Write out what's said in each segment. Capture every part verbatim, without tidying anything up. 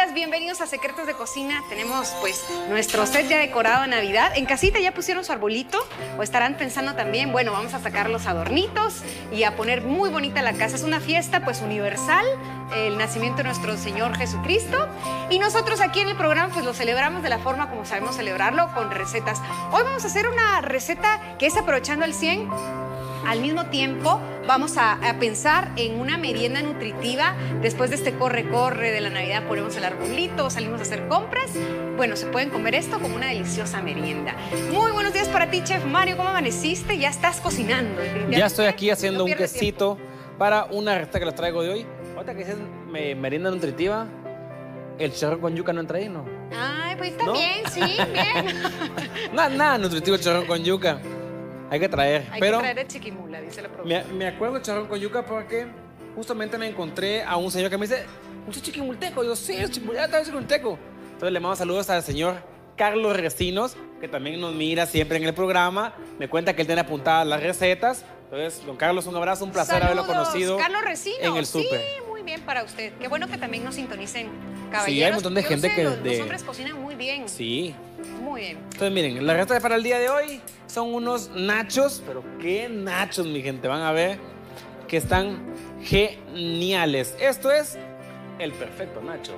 días, bienvenidos a Secretos de Cocina. Tenemos pues nuestro set ya decorado de Navidad. En casita ya pusieron su arbolito o estarán pensando también, bueno, vamos a sacar los adornitos y a poner muy bonita la casa. Es una fiesta pues universal, el nacimiento de nuestro Señor Jesucristo. Y nosotros aquí en el programa pues lo celebramos de la forma como sabemos celebrarlo, con recetas. Hoy vamos a hacer una receta que es aprovechando el cien. Al mismo tiempo, vamos a, a pensar en una merienda nutritiva. Después de este corre-corre de la Navidad, ponemos el arbolito, salimos a hacer compras. Bueno, se pueden comer esto como una deliciosa merienda. Muy buenos días para ti, Chef Mario. ¿Cómo amaneciste? Ya estás cocinando. Ya estoy aquí haciendo no un quesito tiempo. Para una receta que les traigo de hoy. Ahorita que dices me, merienda nutritiva, el chicharrón con yuca no entra ahí, ¿no? Ay, pues está ¿no? bien, sí, bien. Nada, nada nutritivo el chicharrón con yuca. Hay que traer, Hay pero... que traer de chiquimula, dice la productora. Me, me acuerdo del chicharrón con yuca porque justamente me encontré a un señor que me dice, ¿usted es chiquimulteco? Y yo, sí, es chiquimulteco. Entonces le mando saludos al señor Carlos Recinos, que también nos mira siempre en el programa. Me cuenta que él tiene apuntadas las recetas. Entonces, don Carlos, un abrazo, un placer Saludos, haberlo conocido. Carlos Recinos, en el súper. Sí, muy bien para usted. Qué bueno que también nos sintonicen, caballeros. Sí, hay un montón de gente sé, que... Los, de... los hombres cocinan muy bien. Sí. Muy bien. Entonces, miren, la receta para el día de hoy son unos nachos, pero qué nachos, mi gente. Van a ver que están geniales. Esto es el perfecto nacho.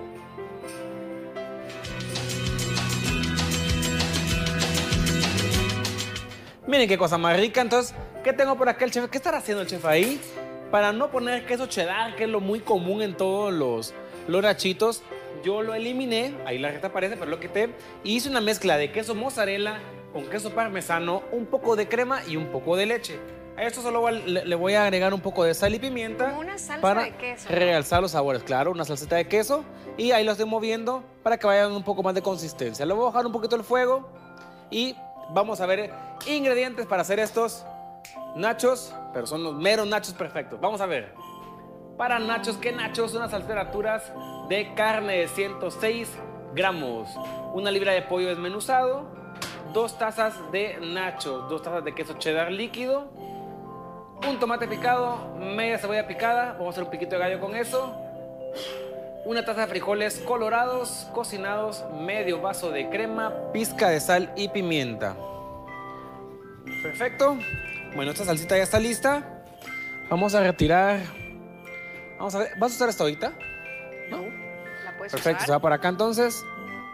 Miren qué cosa más rica. Entonces, ¿qué tengo por acá el chef? ¿Qué estará haciendo el chef ahí? Para no poner queso cheddar, que es lo muy común en todos los, los nachitos, yo lo eliminé, ahí la receta aparece, pero lo quité, y hice una mezcla de queso mozzarella con queso parmesano, un poco de crema y un poco de leche. A esto solo le, le voy a agregar un poco de sal y pimienta. Como una salsa para de queso, ¿no? realzar los sabores, claro, una salsita de queso, y ahí lo estoy moviendo para que vayan un poco más de consistencia. Le voy a bajar un poquito el fuego y vamos a ver ingredientes para hacer estos nachos, pero son los meros nachos perfectos. Vamos a ver. Para nachos, ¿qué nachos? Unas alteraturas de carne de ciento seis gramos, una libra de pollo desmenuzado, dos tazas de nachos, dos tazas de queso cheddar líquido, un tomate picado, media cebolla picada, vamos a hacer un piquito de gallo con eso, una taza de frijoles colorados, cocinados, medio vaso de crema, pizca de sal y pimienta. Perfecto. Bueno, esta salsita ya está lista. Vamos a retirar. Vamos a ver, ¿vas a usar esta ahorita? ¿No? La puedes Perfecto, usar. se va para acá entonces.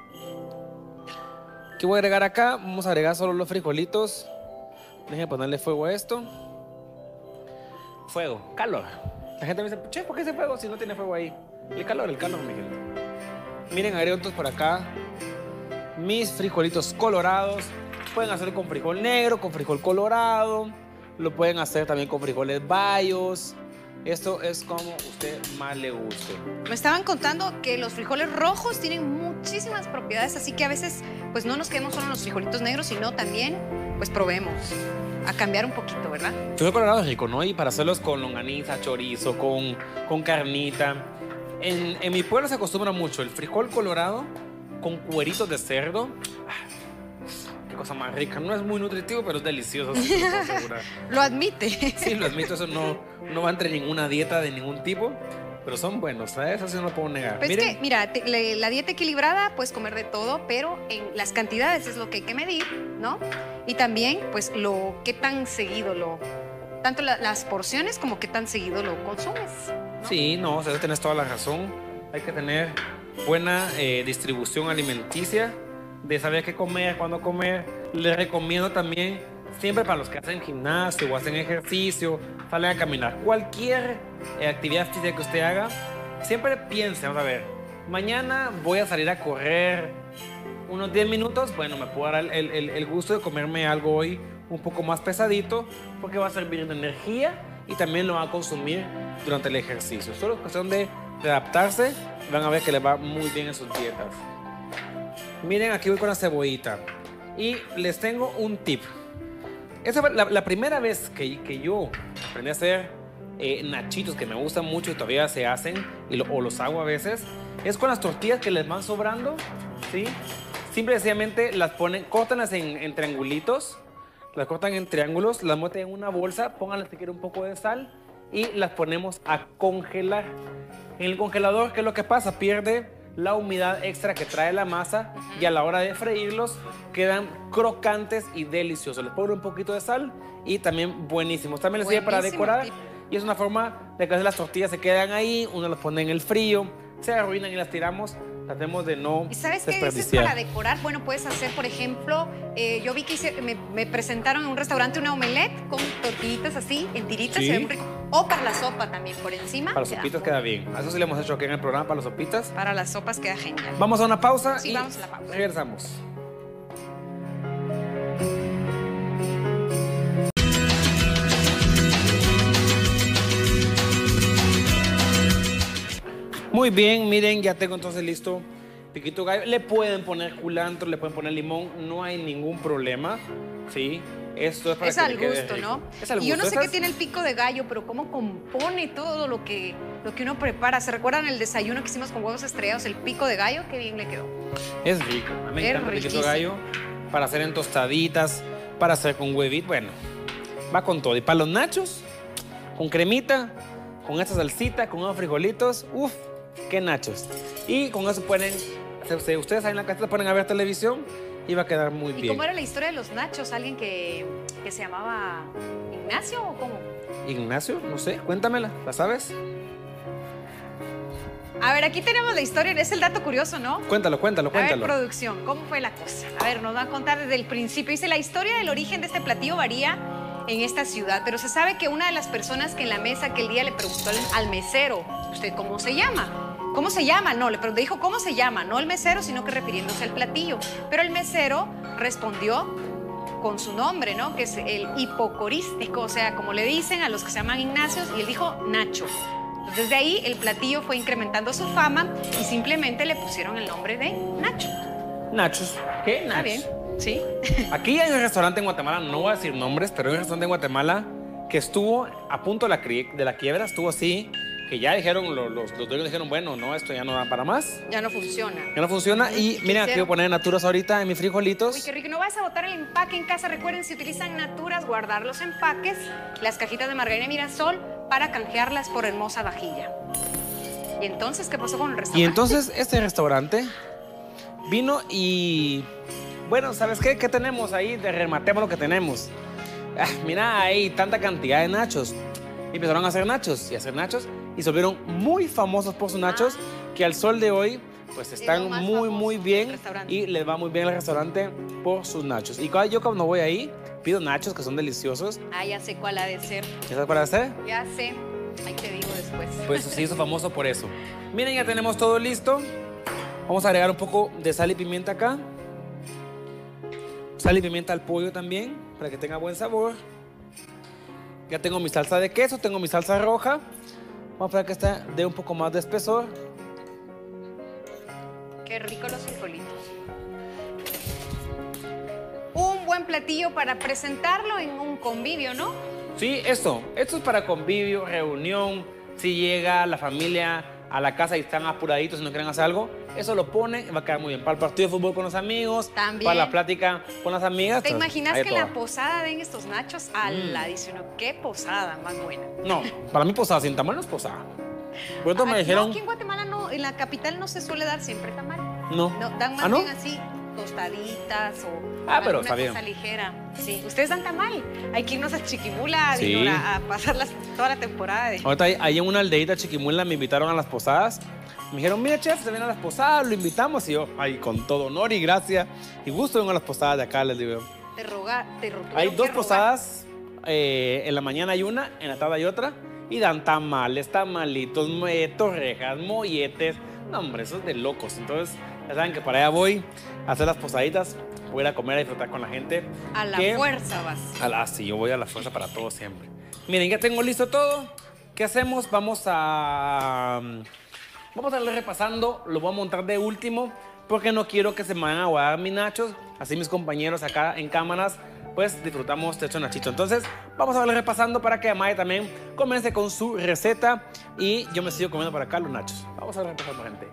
¿Qué voy a agregar acá? Vamos a agregar solo los frijolitos. Déjenme ponerle fuego a esto. Fuego, calor. La gente me dice, che, ¿por qué ese fuego si no tiene fuego ahí? El calor, el calor, mi gente. Miren, agrego entonces por acá mis frijolitos colorados. Pueden hacer con frijol negro, con frijol colorado. Lo pueden hacer también con frijoles bayos. Esto es como usted más le guste. Me estaban contando que los frijoles rojos tienen muchísimas propiedades, así que a veces pues no nos quedemos solo en los frijolitos negros, sino también pues probemos a cambiar un poquito, ¿verdad? Frijol colorado es rico, ¿no? Y para hacerlos con longaniza, chorizo, con, con carnita. En, en mi pueblo se acostumbra mucho el frijol colorado con cueritos de cerdo. Cosa más rica, no es muy nutritivo, pero es delicioso, sí, lo puedo asegurar. Lo admite. Sí, lo admito, eso no, no va entre ninguna dieta de ningún tipo, pero son buenos, ¿sabes? Eso sí no lo puedo negar. Pues Miren. es que, mira, te, le, la dieta equilibrada, puedes comer de todo, pero en las cantidades es lo que hay que medir, ¿no? Y también, pues, lo qué tan seguido lo, tanto la, las porciones como qué tan seguido lo consumes, ¿no? Sí, no, o sea, tienes toda la razón. Hay que tener buena eh, distribución alimenticia, de saber qué comer, cuándo comer. Les recomiendo también, siempre para los que hacen gimnasio o hacen ejercicio, salen a caminar, cualquier eh, actividad física que usted haga, siempre piense, vamos a ver, mañana voy a salir a correr unos diez minutos, bueno, me puedo dar el, el, el gusto de comerme algo hoy un poco más pesadito, porque va a servir de energía y también lo va a consumir durante el ejercicio. Solo es cuestión de, de adaptarse, van a ver que les va muy bien en sus dietas. Miren, aquí voy con la cebollita. Y les tengo un tip. Esa fue la, la primera vez que, que yo aprendí a hacer eh, nachitos, que me gustan mucho y todavía se hacen, y lo, o los hago a veces, es con las tortillas que les van sobrando, ¿sí? Simple y sencillamente las ponen, córtanlas en, en triangulitos, las cortan en triángulos, las meten en una bolsa, pónganle si quieren un poco de sal y las ponemos a congelar. En el congelador, ¿qué es lo que pasa? Pierde la humedad extra que trae la masa y a la hora de freírlos quedan crocantes y deliciosos. Les pongo un poquito de sal y también buenísimos. También les sirve para decorar tip. Y es una forma de que las tortillas se quedan ahí, uno las pone en el frío, se arruinan y las tiramos. Tratemos de no ¿Y sabes qué desperdiciar. dices para decorar? Bueno, puedes hacer, por ejemplo, eh, yo vi que hice, me, me presentaron en un restaurante una omelette con tortillitas así, en tiritas, Sí. se ve muy rico. O para la sopa también, por encima. Para las queda sopitas muy queda bien. bien. Eso sí lo hemos hecho aquí en el programa, para las sopitas. Para las sopas queda genial. Vamos a una pausa Sí, y vamos a la pausa. regresamos. Muy bien, miren, ya tengo entonces listo piquito gallo. Le pueden poner culantro, le pueden poner limón, no hay ningún problema, ¿sí? Esto es para Es que al le quede gusto, rico. ¿no? Es al Y yo no gusto. sé qué Esas- tiene el pico de gallo, pero cómo compone todo lo que, lo que uno prepara. ¿Se recuerdan el desayuno que hicimos con huevos estrellados? El pico de gallo, qué bien le quedó. Es rico. A mí me Es encanta el piquito riquísimo. gallo para hacer en tostaditas, para hacer con huevito. Bueno, va con todo. Y para los nachos, con cremita, con esta salsita, con unos frijolitos. Uf, qué nachos. Y con eso pueden, si ustedes ahí en la casa ponen a ver televisión y va a quedar muy ¿Y bien. cómo era la historia de los nachos? ¿Alguien que, que se llamaba Ignacio o cómo? Ignacio, no sé, cuéntamela, ¿la sabes? A ver, aquí tenemos la historia, es el dato curioso, ¿no? Cuéntalo, cuéntalo, A ver, cuéntalo. producción, ¿cómo fue la cosa? A ver, nos va a contar desde el principio. Dice, la historia del origen de este platillo varía en esta ciudad, pero se sabe que una de las personas que en la mesa aquel día le preguntó al, al mesero, ¿usted cómo se llama? ¿Cómo se llama? No, le preguntó, dijo, ¿cómo se llama? No el mesero, sino que refiriéndose al platillo. Pero el mesero respondió con su nombre, ¿no? Que es el hipocorístico, o sea, como le dicen a los que se llaman Ignacios, y él dijo Nacho. Entonces, desde ahí el platillo fue incrementando su fama y simplemente le pusieron el nombre de Nacho. Nachos. ¿Qué? Está Nachos. bien, ¿sí? Aquí hay un restaurante en Guatemala, no voy a decir nombres, pero hay un restaurante en Guatemala que estuvo a punto de la, cri- de la quiebra, estuvo así, que ya dijeron, los, los, los dueños dijeron, bueno, no, esto ya no da para más, Ya no funciona. ya no funciona. Y miren, aquí voy a poner naturas ahorita en mis frijolitos. Uy, qué rico. No vas a botar el empaque en casa. Recuerden, si utilizan Naturas, guardar los empaques, las cajitas de margarina Mirasol, para canjearlas por hermosa vajilla. ¿Y entonces qué pasó con el restaurante? Y entonces este restaurante vino y, bueno, ¿sabes qué? ¿Qué tenemos ahí? De rematemos lo que tenemos. Ah, mira, hay tanta cantidad de nachos. Y empezaron a hacer nachos y a hacer nachos y se volvieron muy famosos por sus nachos, que al sol de hoy pues están lo más muy, famoso muy del bien restaurante. y les va muy bien al restaurante por sus nachos. Y cada- yo cuando voy ahí pido nachos que son deliciosos. Ah, ya sé cuál ha de ser. ¿Ya sabes cuál hacer? Ya sé. Ahí te digo después. Pues se hizo famoso por eso. Miren, ya tenemos todo listo. Vamos a agregar un poco de sal y pimienta acá. Sal y pimienta al pollo también, para que tenga buen sabor. Ya tengo mi salsa de queso, tengo mi salsa roja. Vamos a ver que esta dé un poco más de espesor. Qué rico los frijolitos. Un buen platillo para presentarlo en un convivio, ¿no? Sí, esto. Esto es para convivio, reunión. Si llega la familia a la casa y están apuraditos y no quieren hacer algo, eso lo ponen y va a quedar muy bien. Para el partido de fútbol con los amigos, También. para la plática con las amigas. ¿Te pues, imaginas hay que de en la todo. posada den estos nachos? A la dice uno, qué posada más buena. No, para mí posada sin tamal no es posada. Por eso me Ah, dijeron, No, aquí en Guatemala no, en la capital no se suele dar siempre tamal. no. No, dan más ¿Ah, no? bien así, tostaditas o Ah, pero alguna está bien. cosa ligera. Sí, ustedes dan tamal. Hay que irnos a Chiquimula Sí. Dinora, a pasar las- toda la temporada de... Ahorita ahí, ahí en una aldeita chiquimuela me invitaron a las posadas. Me dijeron, mira, chef, se vienen a las posadas, lo invitamos. Y yo, ay, con todo honor y gracia y gusto vengo a las posadas de acá, les digo. Te roga, te ro- Hay tuvieron dos que rogar. posadas, eh, en la mañana hay una, en la tarde hay otra. Y dan tamales, tamalitos, eh, torrejas, molletes. No, hombre, eso es de locos. Entonces, ya saben que para allá voy a hacer las posaditas. Voy a ir a comer, a disfrutar con la gente. A la que- fuerza vas. A la, sí, yo voy a la fuerza para todo siempre. Miren, ya tengo listo todo. ¿Qué hacemos? Vamos a... Vamos a ir repasando. Lo voy a montar de último porque no quiero que se me vayan a aguar mis nachos. Así mis compañeros acá en cámaras, pues disfrutamos de estos nachitos. Entonces, vamos a ir repasando para que Amaya también comience con su receta. Y yo me sigo comiendo por acá los nachos. Vamos a ir repasando, gente.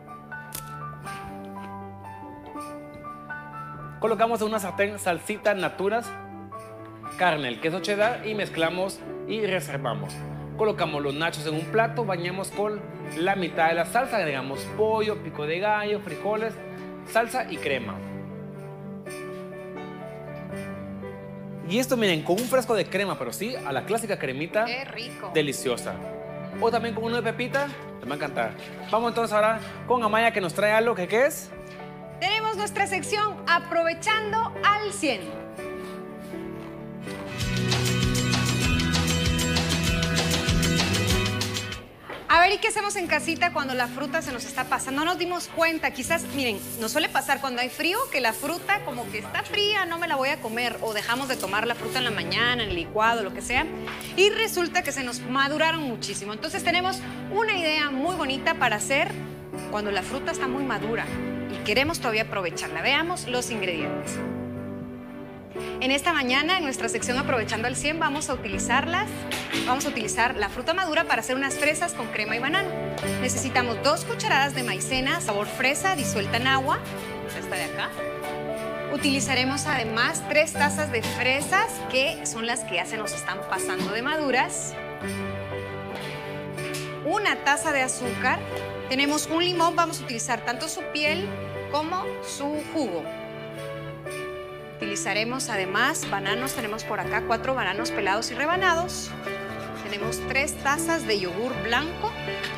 Colocamos en una sartén salsita Naturas, carne, el queso cheddar y mezclamos y reservamos. Colocamos los nachos en un plato, bañamos con la mitad de la salsa, agregamos pollo, pico de gallo, frijoles, salsa y crema. Y esto, miren, con un frasco de crema, pero sí, a la clásica cremita. ¡Qué rico! Deliciosa. O también con uno de pepita, te va a encantar. Vamos entonces ahora con Amaya, que nos trae algo que ¿qué es? Tenemos nuestra sección Aprovechando al cien. A ver, ¿y qué hacemos en casita cuando la fruta se nos está pasando? No nos dimos cuenta, quizás, miren, nos suele pasar cuando hay frío que la fruta como que está fría, no me la voy a comer, o dejamos de tomar la fruta en la mañana, en el licuado, lo que sea, y resulta que se nos maduraron muchísimo. Entonces tenemos una idea muy bonita para hacer cuando la fruta está muy madura y queremos todavía aprovecharla. Veamos los ingredientes. En esta mañana, en nuestra sección Aprovechando al cien, vamos a utilizarlas. Vamos a utilizar la fruta madura para hacer unas fresas con crema y banano. Necesitamos dos cucharadas de maicena, sabor fresa, disuelta en agua. Esta de acá. Utilizaremos además tres tazas de fresas, que son las que ya se nos están pasando de maduras. Una taza de azúcar. Tenemos un limón, vamos a utilizar tanto su piel como su jugo. Utilizaremos además bananos, tenemos por acá cuatro bananos pelados y rebanados. Tenemos tres tazas de yogur blanco.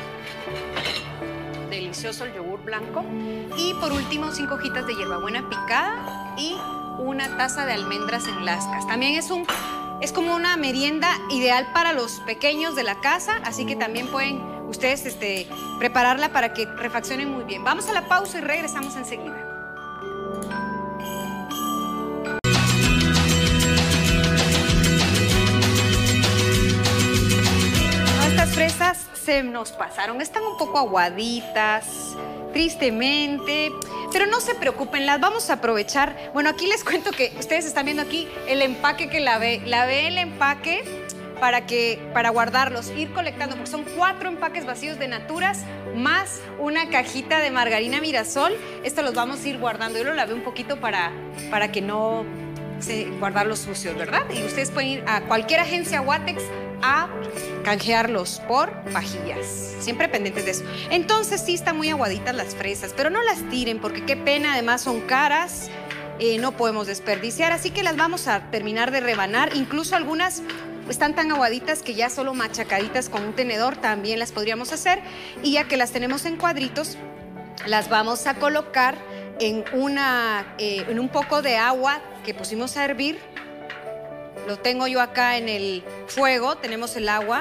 Delicioso el yogur blanco. Y por último, cinco hojitas de hierbabuena picada y una taza de almendras en lascas. También es, un, es como una merienda ideal para los pequeños de la casa, así que también pueden ustedes este, prepararla para que refaccionen muy bien. Vamos a la pausa y regresamos enseguida. Fresas se nos pasaron, están un poco aguaditas, tristemente, pero no se preocupen, las vamos a aprovechar. Bueno, aquí les cuento que ustedes están viendo aquí el empaque que lavé. Lavé el empaque para, que, para guardarlos, ir colectando, porque son cuatro empaques vacíos de Naturas más una cajita de margarina Mirasol. Esto los vamos a ir guardando. Yo lo lavé un poquito para, para que no se, guardarlos sucios, ¿verdad? Y ustedes pueden ir a cualquier agencia Watex a canjearlos por pajillas, siempre pendientes de eso. Entonces sí están muy aguaditas las fresas, pero no las tiren porque qué pena, además son caras, eh, no podemos desperdiciar, así que las vamos a terminar de rebanar. Incluso algunas están tan aguaditas que ya solo machacaditas con un tenedor también las podríamos hacer, y ya que las tenemos en cuadritos, las vamos a colocar en, una, eh, en un poco de agua que pusimos a hervir. Lo tengo yo acá en el fuego, tenemos el agua.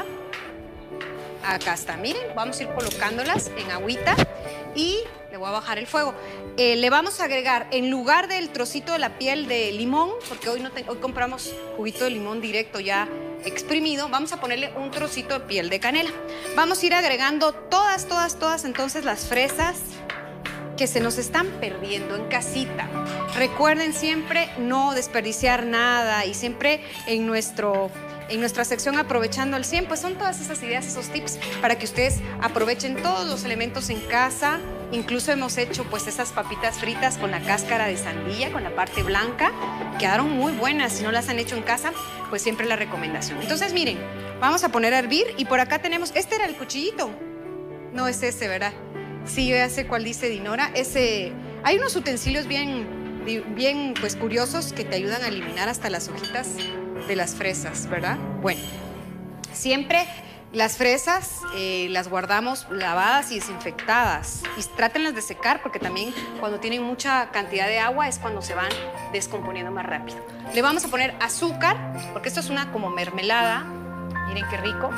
Acá está, miren, vamos a ir colocándolas en agüita y le voy a bajar el fuego. Eh, le vamos a agregar, en lugar del trocito de la piel de limón, porque hoy, no te, hoy compramos juguito de limón directo ya exprimido, vamos a ponerle un trocito de piel de canela. Vamos a ir agregando todas, todas, todas entonces las fresas que se nos están perdiendo en casita. Recuerden siempre no desperdiciar nada, y siempre en, nuestro, en nuestra sección Aprovechando al cien, pues son todas esas ideas, esos tips para que ustedes aprovechen todos los elementos en casa. Incluso hemos hecho pues esas papitas fritas con la cáscara de sandía, con la parte blanca. Quedaron muy buenas. Si no las han hecho en casa, pues siempre la recomendación. Entonces miren, vamos a poner a hervir, y por acá tenemos, este era el cuchillito. No es ese, ¿verdad? Sí, yo ya sé cuál dice Dinora. Ese, hay unos utensilios bien, bien pues, curiosos que te ayudan a eliminar hasta las hojitas de las fresas, ¿verdad? Bueno, siempre las fresas eh, las guardamos lavadas y desinfectadas. Y trátenlas de secar, porque también cuando tienen mucha cantidad de agua es cuando se van descomponiendo más rápido. Le vamos a poner azúcar, porque esto es una como mermelada. Miren qué rico.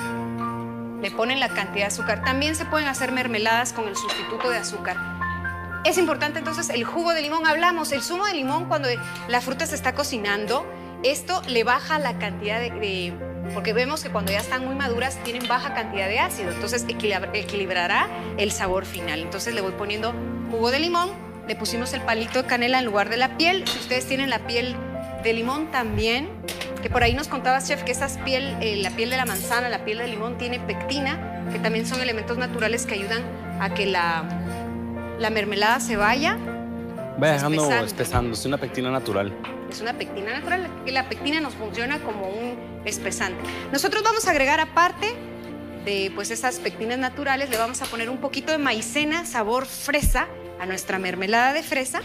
Le ponen la cantidad de azúcar. También se pueden hacer mermeladas con el sustituto de azúcar. Es importante entonces el jugo de limón. Hablamos, el zumo de limón cuando la fruta se está cocinando, esto le baja la cantidad de, de... porque vemos que cuando ya están muy maduras tienen baja cantidad de ácido, entonces equilibrará el sabor final. Entonces le voy poniendo jugo de limón, le pusimos el palito de canela en lugar de la piel. Si ustedes tienen la piel de limón también, que por ahí nos contaba, chef, que esas piel, eh, la piel de la manzana, la piel de limón tiene pectina, que también son elementos naturales que ayudan a que la, la mermelada se vaya vaya dejando espesando. espesando. Es una pectina natural. Es una pectina natural, que la pectina nos funciona como un espesante. Nosotros vamos a agregar aparte de pues esas pectinas naturales, le vamos a poner un poquito de maicena sabor fresa a nuestra mermelada de fresa.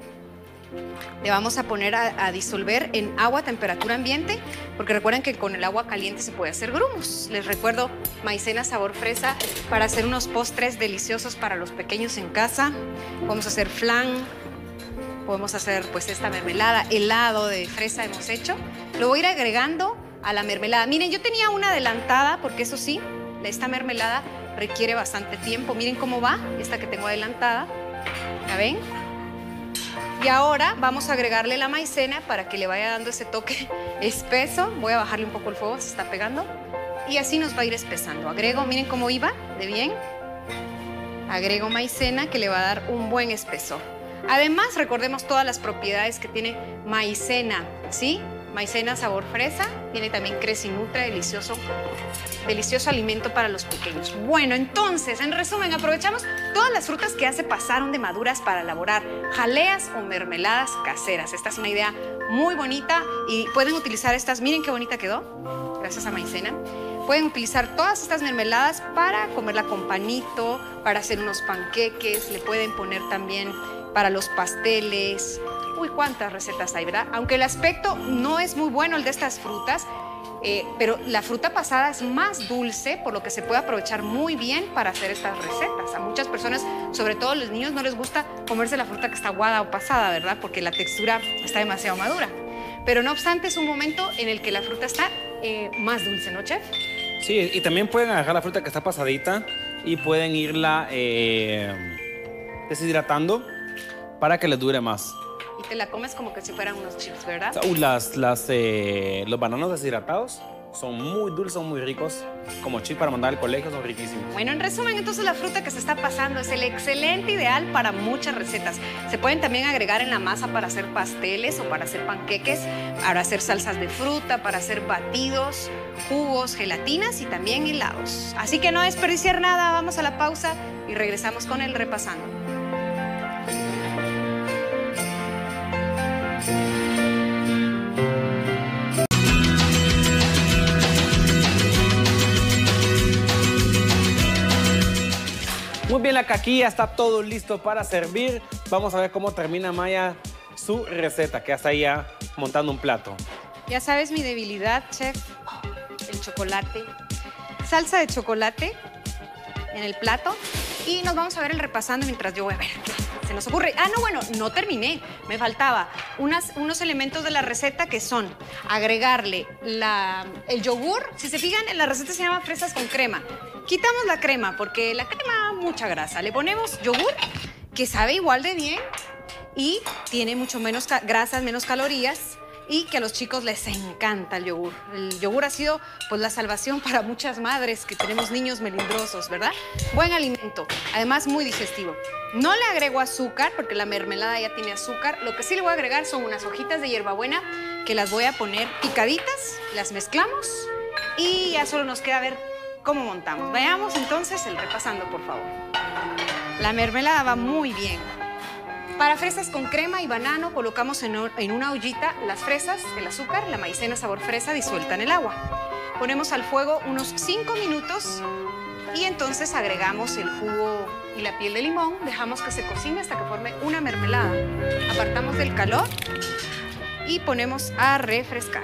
Le vamos a poner a, a disolver en agua a temperatura ambiente, porque recuerden que con el agua caliente se puede hacer grumos. Les recuerdo, maicena sabor fresa para hacer unos postres deliciosos para los pequeños en casa. Podemos hacer flan, podemos hacer pues esta mermelada, helado de fresa hemos hecho. Lo voy a ir agregando a la mermelada. Miren, yo tenía una adelantada, porque eso sí, esta mermelada requiere bastante tiempo. Miren cómo va, esta que tengo adelantada. ¿La ven? Y ahora vamos a agregarle la maicena para que le vaya dando ese toque espeso. Voy a bajarle un poco el fuego, se está pegando. Y así nos va a ir espesando. Agrego, miren cómo iba, de bien. Agrego maicena que le va a dar un buen espesor. Además, recordemos todas las propiedades que tiene maicena, ¿sí? Maicena sabor fresa, tiene también Crecinutra, delicioso, delicioso alimento para los pequeños. Bueno, entonces, en resumen, aprovechamos todas las frutas que ya se pasaron de maduras para elaborar jaleas o mermeladas caseras. Esta es una idea muy bonita y pueden utilizar estas, miren qué bonita quedó, gracias a maicena. Pueden utilizar todas estas mermeladas para comerla con panito, para hacer unos panqueques, le pueden poner también para los pasteles. Uy, cuántas recetas hay, ¿verdad? Aunque el aspecto no es muy bueno el de estas frutas, eh, pero la fruta pasada es más dulce, por lo que se puede aprovechar muy bien para hacer estas recetas. A muchas personas, sobre todo a los niños, no les gusta comerse la fruta que está aguada o pasada, ¿verdad? Porque la textura está demasiado madura. Pero no obstante, es un momento en el que la fruta está eh, más dulce, ¿no, chef? Sí, y también pueden agarrar la fruta que está pasadita y pueden irla eh, deshidratando para que les dure más. Y te la comes como que si fueran unos chips, ¿verdad? O sea, uh, las, las, eh, los bananos deshidratados son muy dulces, son muy ricos. Como chips para mandar al colegio, son riquísimos. Bueno, en resumen, entonces la fruta que se está pasando es el excelente ideal para muchas recetas. Se pueden también agregar en la masa para hacer pasteles o para hacer panqueques, para hacer salsas de fruta, para hacer batidos, jugos, gelatinas y también helados. Así que no desperdiciar nada, vamos a la pausa y regresamos con el repasando. Muy bien, la caquilla está todo listo para servir. Vamos a ver cómo termina Maya su receta, que está ya montando un plato. Ya sabes mi debilidad, chef, el chocolate. Salsa de chocolate en el plato y nos vamos a ver el repasando mientras yo voy a ver qué se nos ocurre. Ah, no, bueno, no terminé. Me faltaba unas, unos elementos de la receta que son agregarle la, el yogur. Si se fijan, en la receta se llama fresas con crema. Quitamos la crema porque la crema mucha grasa. Le ponemos yogur que sabe igual de bien y tiene mucho menos grasas, menos calorías y que a los chicos les encanta el yogur. El yogur ha sido pues la salvación para muchas madres que tenemos niños melindrosos, ¿verdad? Buen alimento, además muy digestivo. No le agrego azúcar porque la mermelada ya tiene azúcar. Lo que sí le voy a agregar son unas hojitas de hierbabuena que las voy a poner picaditas, las mezclamos y ya solo nos queda ver cómo montamos. Veamos entonces el repasando, por favor. La mermelada va muy bien. Para fresas con crema y banano colocamos en, en una ollita las fresas, el azúcar, la maicena sabor fresa disuelta en el agua. Ponemos al fuego unos cinco minutos y entonces agregamos el jugo y la piel de limón. Dejamos que se cocine hasta que forme una mermelada. Apartamos del calor y ponemos a refrescar.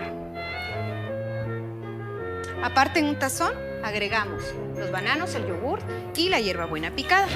Aparte en un tazón agregamos los bananos, el yogur y la hierbabuena picada.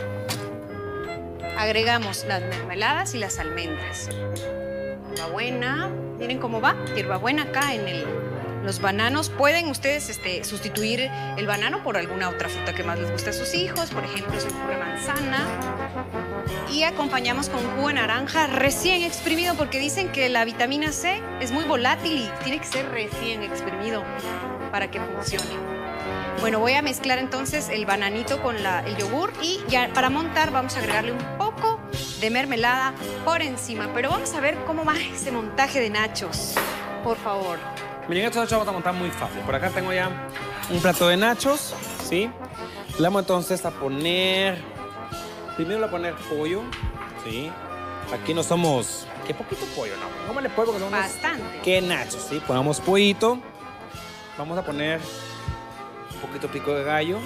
Agregamos las mermeladas y las almendras. Hierbabuena, miren cómo va, hierbabuena acá en el, los bananos. Pueden ustedes este, sustituir el banano por alguna otra fruta que más les guste a sus hijos, por ejemplo, se ocurre manzana. Y acompañamos con jugo de naranja recién exprimido porque dicen que la vitamina C es muy volátil y tiene que ser recién exprimido para que funcione. Bueno, voy a mezclar entonces el bananito con la, el yogur y ya para montar vamos a agregarle un poco de mermelada por encima. Pero vamos a ver cómo va ese montaje de nachos, por favor. Miren, estos nachos vamos a montar muy fácil. Por acá tengo ya un plato de nachos, ¿sí? Le vamos entonces a poner... Primero le voy a poner pollo, ¿sí? Aquí no somos... ¿Qué poquito pollo? No, póngale pollo porque somos... Bastante. ¿Qué nachos, sí? Ponemos pollito. Vamos a poner un poquito pico de gallo.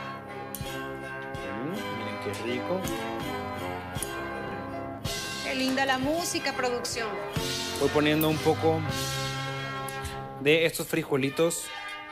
Mm, miren qué rico. Qué linda la música, producción. Voy poniendo un poco de estos frijolitos.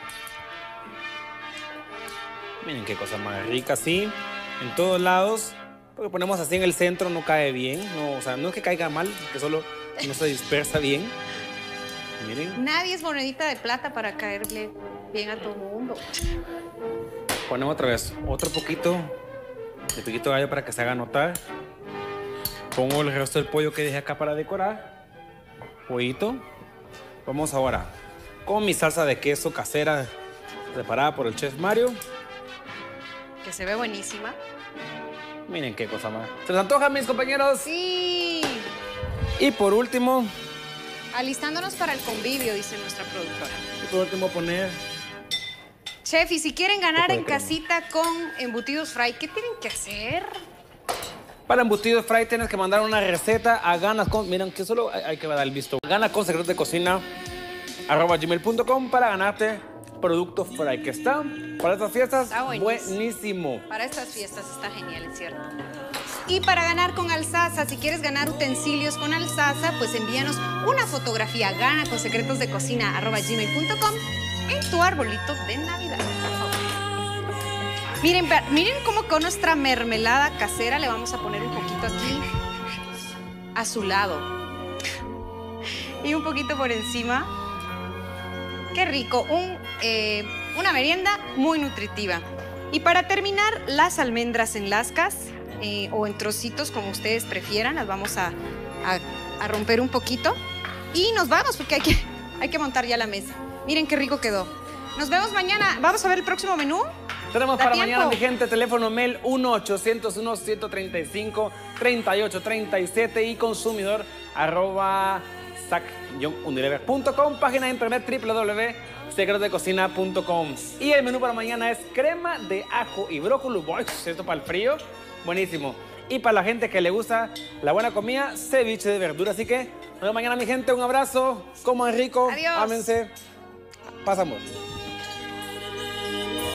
Miren qué cosa más rica, así, en todos lados. Porque ponemos así en el centro, no cae bien. No, o sea, no es que caiga mal, que solo no se dispersa bien. Miren. Nadie es monedita de plata para caerle bien a todo el mundo. Ponemos otra vez otro poquito de piquito de gallo para que se haga notar. Pongo el resto del pollo que dejé acá para decorar. Pollito. Vamos ahora con mi salsa de queso casera preparada por el chef Mario. Que se ve buenísima. Miren qué cosa más. ¿Se les antoja, mis compañeros? Sí. Y por último... Alistándonos para el convivio, dice nuestra productora. Y por último poner... Chef, y si quieren ganar en crema. casita con embutidos fry, ¿qué tienen que hacer? Para embutidos fry tienes que mandar una receta a ganas con... Miren, que solo hay, hay que dar el visto. Gana con secretos de cocina arroba gmail punto com para ganarte productos fry que están para estas fiestas. Está buenísimo. Buenísimo. Para estas fiestas está genial, es cierto. Y para ganar con Alzaza, si quieres ganar utensilios con Alzaza, pues envíanos una fotografía. Gana con secretos de cocina arroba gmail punto com en tu arbolito de Navidad, por favor. Miren, miren cómo con nuestra mermelada casera le vamos a poner un poquito aquí a su lado. Y un poquito por encima. Qué rico, un, eh, una merienda muy nutritiva. Y para terminar, las almendras en lascas eh, o en trocitos, como ustedes prefieran, las vamos a, a, a romper un poquito. Y nos vamos, porque hay que, hay que montar ya la mesa. Miren qué rico quedó. Nos vemos mañana. ¿Vamos a ver el próximo menú? Tenemos ¿Da para tiempo? mañana, mi gente, teléfono mail uno ochocientos uno, ciento treinta y cinco, treinta y ocho treinta y siete y consumidor arroba sac unilever punto com, página de internet doble u doble u doble u punto secretos de cocina punto com. Y el menú para mañana es crema de ajo y brócoli. Boy, esto para el frío, buenísimo. Y para la gente que le gusta la buena comida, ceviche de verdura. Así que nos vemos mañana, mi gente. Un abrazo, coman rico, Adiós. ámense, pasamos.